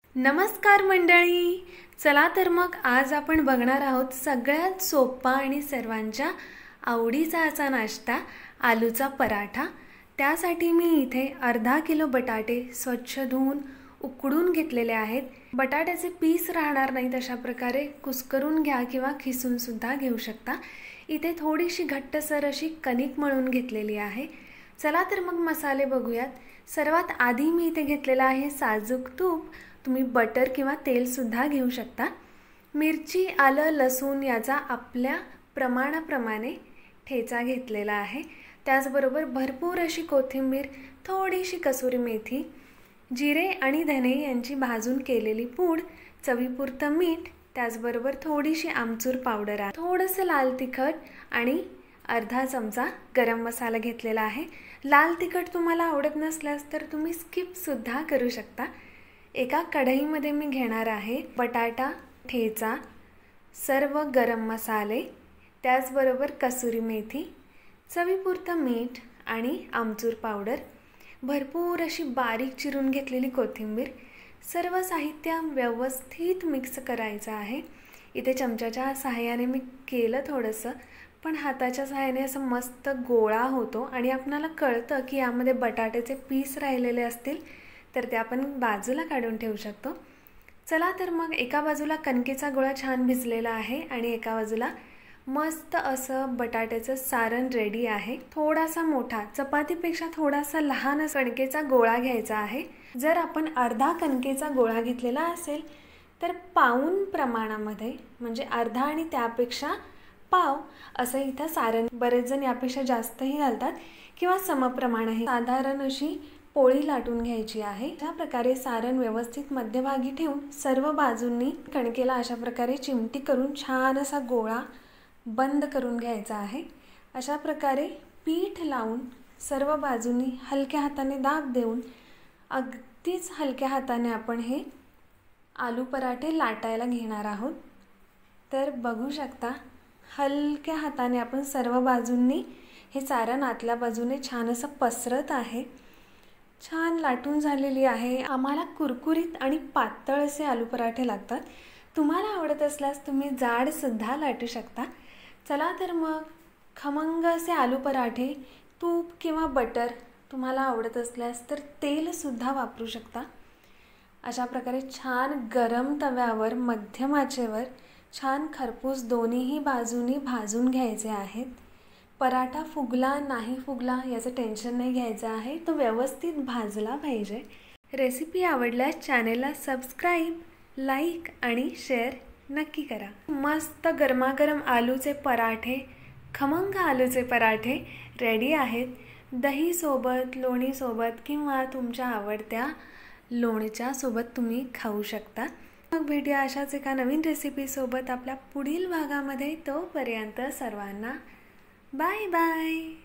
नमस्कार मंडळी. चला तर मग आज आपण बघणार आहोत सगळ्यात सोपा आणि सर्वांच्या आवडीचा असा नाश्ता, आलूचा पराठा. त्यासाठी मी इथे अर्धा किलो बटाटे स्वच्छ धुवून उकडून घेतलेले आहेत. बटाट्याचे पीस राहणार नाहीत अशा प्रकारे कुस्करून घ्या किंवा खिसून सुद्धा घेऊ शकता. इथे थोडीशी घट्टसर अशी कणिक मळून घेतलेली आहे. चला तर मग मसाले बघूयात. सर्वात आधी मी इथे घेतलेला आहे साजूक तूप. तुम्ही बटर किंवा तेल सुद्धा घेऊ शकता. मिरची, आलं, लसूण याचा आपल्या प्रमाणाप्रमाणे ठेचा घेतलेला आहे. त्याचबरोबर भरपूर अशी कोथिंबीर, थोडीशी कसुरी मेथी, जिरे आणि धने यांची भाजून केलेली पूड, चवीपुरतं मीठ, त्याचबरोबर थोडीशी आमचूर पावडर आहे, थोडंसं लाल तिखट आणि अर्धा चमचा गरम मसाला घेतलेला आहे. लाल तिखट तुम्हाला आवडत नसल्यास तर तुम्ही स्किप सुद्धा करू शकता. एका कढईमध्ये मी घेणार आहे बटाटा, ठेचा, सर्व गरम मसाले, त्याचबरोबर कसुरी मेथी, चवीपुरतं मीठ आणि आमचूर पावडर, भरपूर अशी बारीक चिरून घेतलेली कोथिंबीर. सर्व साहित्य व्यवस्थित मिक्स करायचं आहे. इथे चमच्याच्या सहाय्याने मी केलं थोडंसं, पण हाताच्या सहाय्याने असं मस्त गोळा होतो आणि आपल्याला कळतं की यामध्ये बटाट्याचे पीस राहिलेले असतील तर ते आपण बाजूला काढून ठेवू शकतो. चला तर मग एका बाजूला कणकेचा गोळा छान भिजलेला आहे आणि एका बाजूला मस्त असं बटाट्याचं सारण रेडी आहे. थोडासा मोठा, चपातीपेक्षा थोडासा लहान कणकेचा गोळा घ्यायचा आहे. जर आपण अर्धा कणकेचा गोळा घेतलेला असेल तर पाऊण प्रमाणामध्ये, म्हणजे अर्धा आणि त्यापेक्षा पाव असं इथं सारण, बरेच जण यापेक्षा जास्तही घालतात किंवा समप्रमाणही. साधारण अशी पोळी लाटून घ्यायची आहे. अशा प्रकारे सारण व्यवस्थित मध्यभागी ठेवून सर्व बाजूंनी कणकेला अशा प्रकारे चिमटी करून छान असा गोळा बंद करून घ्यायचा आहे. अशा प्रकारे पीठ लावून सर्व बाजूंनी हलक्या हाताने दाब देऊन अगदीच हलक्या हाताने आपण हे आलू पराठे लाटायला घेणार आहोत. तर बघू शकता, हलक्या हाताने आपण सर्व बाजूंनी हे सारण आतल्या बाजूने छान असं पसरत आहे. छान लाटून झालेली आहे. आम्हाला कुरकुरीत आणि पातळ असे आलू पराठे लागतात. तुम्हाला आवडत असल्यास तुम्ही जाड सुद्धा लाटू शकता. चला तर मग खमंग असे आलू पराठे, तूप किंवा बटर, तुम्हाला आवडत असल्यास तर तेल सुद्धा वापरू शकता. अशा प्रकारे छान गरम तव्यावर मध्यम आचेवर छान खरपूस दोन्हीही बाजूनी भाजून घ्यायचे आहेत. पराठा फुगला नाही फुगला याचं टेन्शन नाही घ्यायचं आहे, तो व्यवस्थित भाजला पाहिजे. रेसिपी आवडल्यास चॅनेलला सबस्क्राईब, लाईक आणि शेअर नक्की करा. मस्त गरमागरम आलूचे पराठे, खमंग आलूचे पराठे रेडी आहेत. दहीसोबत, लोणीसोबत किंवा तुमच्या आवडत्या लोणच्या सोबत तुम्ही खाऊ शकता. मग भेटूया अशाच एका नवीन रेसिपीसोबत आपल्या पुढील भागामध्ये. तोपर्यंत सर्वांना बाय बाय.